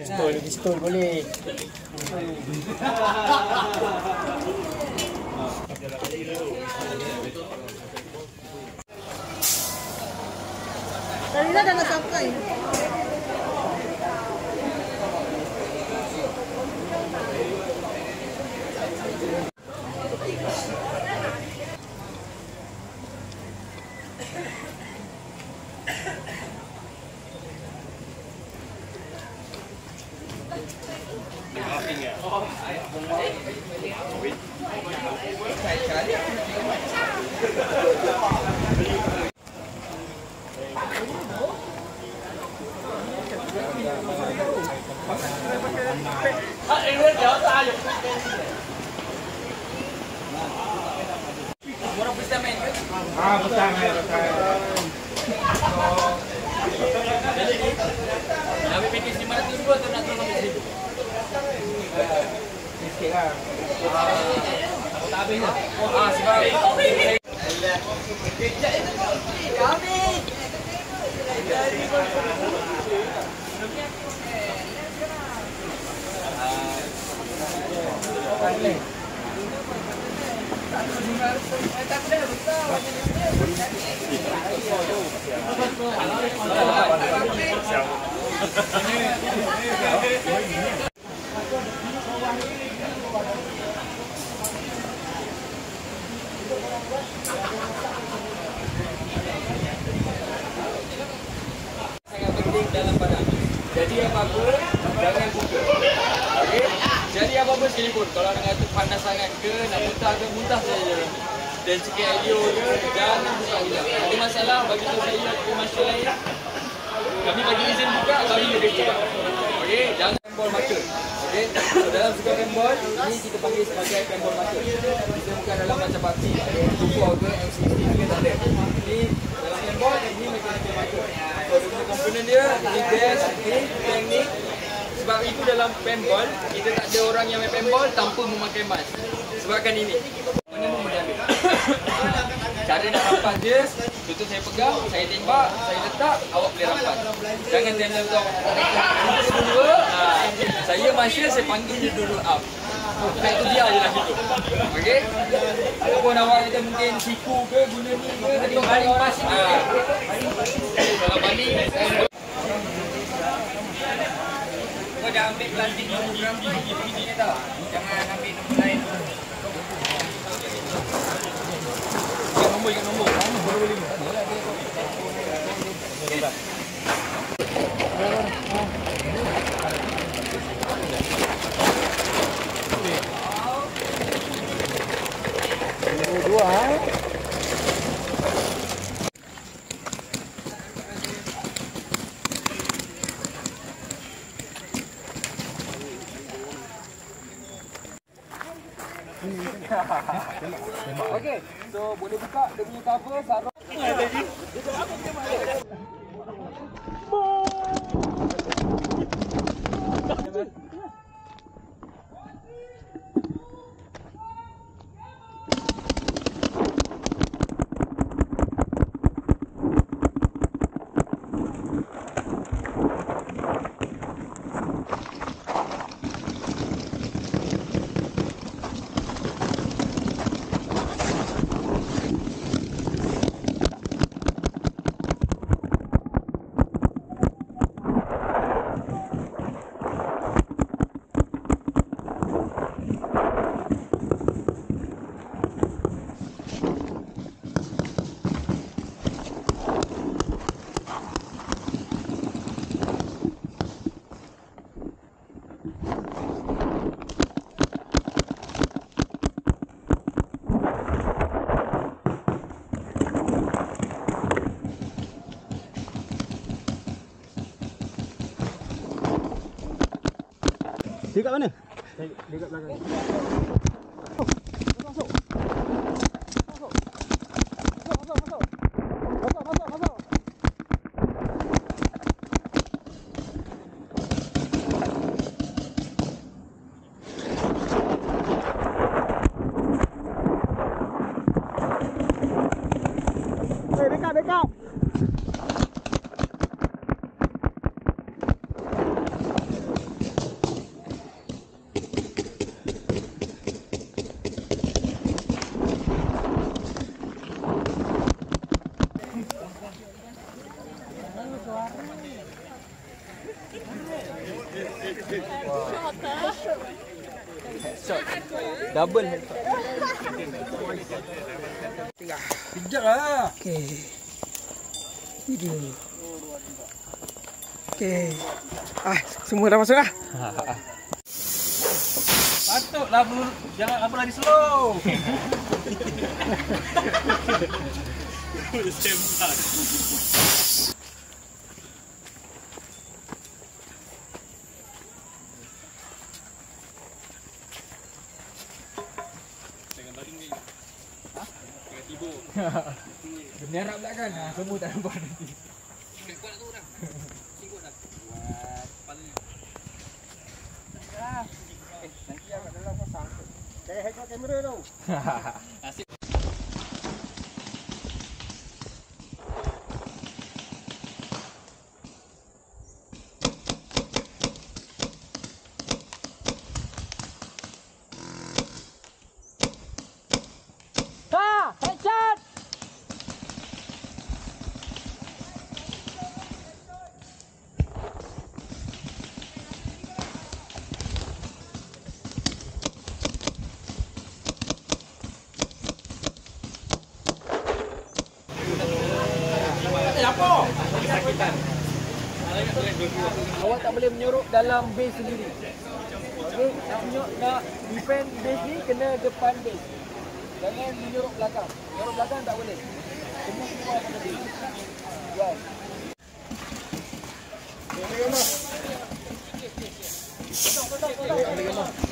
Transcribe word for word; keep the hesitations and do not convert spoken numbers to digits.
Pistol, pistol boleh. Tadi dah nak sampai. Ah, betul, betul. Tapi package lima ratus ribu atau nak tolong ambil seribu? Sikit lah. Tak habis lah. Ah, sebab kejap itu kau habis. Sangat penting dalam badan. Jadi apa-apa jangan buka. Okey. Jadi apa-apa sekalipun kalau dengan tu panas sangat ke nak muntah ke muntah saja. Dan sikit audio ke jangan buka gila. Ada masalah bagi tahu saya ke masa lain. Kami bagi izin buka bagi dia kecil. Okey, jangan pembol mata. Okey. So, dalam suka pembol ini kita panggil sebagai pembol mata. Kita bukan dalam macam parti ada tujuh ke M sixteen ke tak ada. Ini dalam pembol ini mekanikal mata. So dengan komponen dia ini gas, ini teknik. Sebab itu dalam pembol kita tak ada orang yang main pembol tanpa memakai mask. Sebabkan ini. Mana pun boleh ambil. Cara nak rampas dia, contoh saya pegang, saya tembak, saya letak, awak boleh rampas. Jangan tender tu dua, ha, saya masih saya panggil dia dulu up. Bukan itu dia je lah situ. Okey? Ataupun awak kata mungkin siku ke, guna ni ke, tadi baling pas sikit. Ha. Kalau baling, saya kau jangan ambil plastik program begini tau. Jangan ambil nombor lain. Ingat nombor, ingat nombor. Nombor boleh ni. Okey dah. Dua eh. Okey, so boleh buka dia punya cover sarung. Dia kat mana? Dia kat belakang. Masuk. Masuk. Masuk, masuk, masuk. Masuk, masuk, masuk. Eh, dekat, dekat. Double headshot. Kejap lah. Okey. Video. Okey. Ah, semua dah masuk dah. Patutlah bulu, jangan apa lari slow. Sempat. Jangan baring ni. Hah? Jangan tiba. Benerak pula kan? Ha, semua tak nampak nanti. Kuat tu dah. Singkut dah. Buat kepala. Ah. Eh, nanti yang kat dalam pasang. Kayak headshot kamera tu. Nasib. Ha, headshot. Apa? Kesakitan. Awak tak boleh menyuruh dalam base sendiri. Okey, nak menyuruh, nak defend base ni kena depan base. Jangan menyuruh belakang. Menyuruh belakang tak boleh. Semua keluar pada base. Buat. Okey, okey, okey. Potong, potong, potong.